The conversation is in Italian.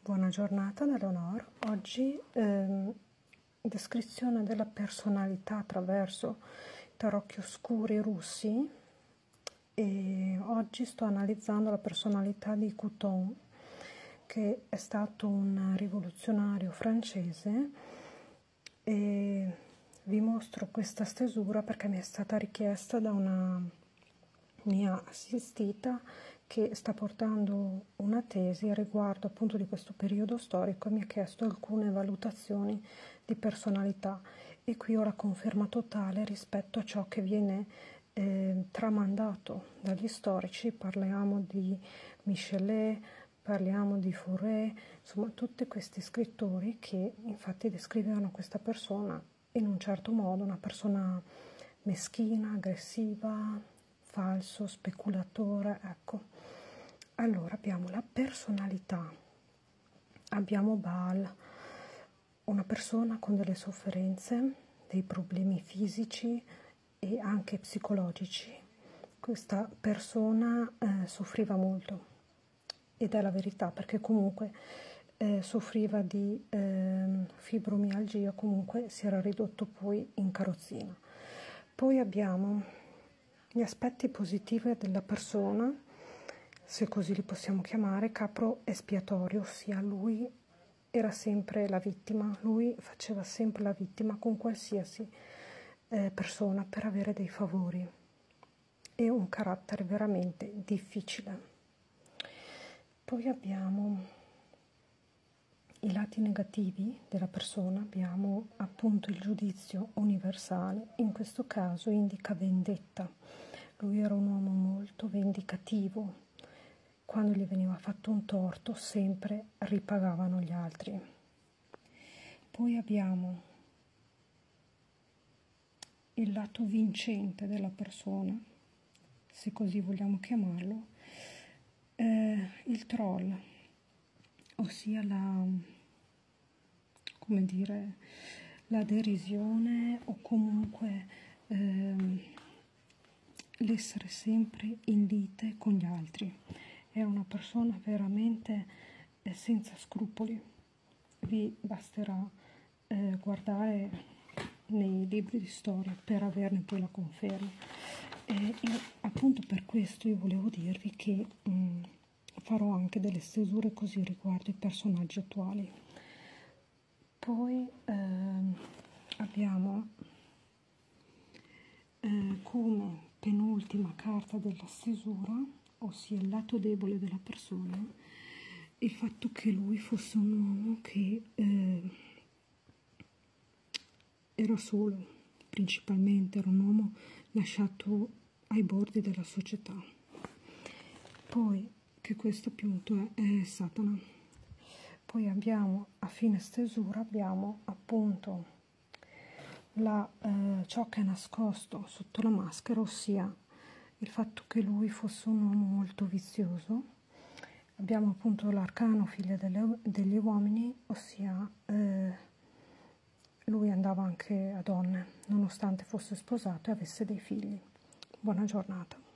Buona giornata da Leonor. Oggi descrizione della personalità attraverso tarocchi oscuri russi, e oggi sto analizzando la personalità di Couthon, che è stato un rivoluzionario francese, e vi mostro questa stesura perché mi è stata richiesta da una mia assistita che sta portando una tesi riguardo appunto di questo periodo storico e mi ha chiesto alcune valutazioni di personalità, e qui ho la conferma totale rispetto a ciò che viene tramandato dagli storici. Parliamo di Michelet, parliamo di Fauré, insomma tutti questi scrittori che infatti descrivevano questa persona in un certo modo, una persona meschina, aggressiva, falso, speculatore, ecco. Allora abbiamo la personalità, abbiamo Baal, una persona con delle sofferenze, dei problemi fisici e anche psicologici. Questa persona soffriva molto, ed è la verità, perché comunque soffriva di fibromialgia, comunque si era ridotto poi in carrozzina. Poi abbiamo gli aspetti positivi della persona, se così li possiamo chiamare, capro espiatorio, ossia lui era sempre la vittima, lui faceva sempre la vittima con qualsiasi persona per avere dei favori, e un carattere veramente difficile. Poi abbiamo i lati negativi della persona, abbiamo appunto il giudizio universale, in questo caso indica vendetta. Lui era un uomo molto vendicativo, quando gli veniva fatto un torto sempre ripagavano gli altri. Poi abbiamo il lato vincente della persona, se così vogliamo chiamarlo, il troll, ossia la derisione, o comunque l'essere sempre in lite con gli altri. Era una persona veramente senza scrupoli. Vi basterà guardare nei libri di storia per averne poi la conferma. E appunto per questo io volevo dirvi che farò anche delle stesure così riguardo i personaggi attuali. Poi abbiamo come penultima carta della stesura, ossia il lato debole della persona, il fatto che lui fosse un uomo che era solo, principalmente era un uomo lasciato ai bordi della società. Poi che questo appunto è Satana. Poi abbiamo a fine stesura abbiamo appunto ciò che è nascosto sotto la maschera, ossia il fatto che lui fosse un uomo molto vizioso. Abbiamo appunto l'arcano figlia degli uomini, ossia lui andava anche a donne, nonostante fosse sposato e avesse dei figli. Buona giornata.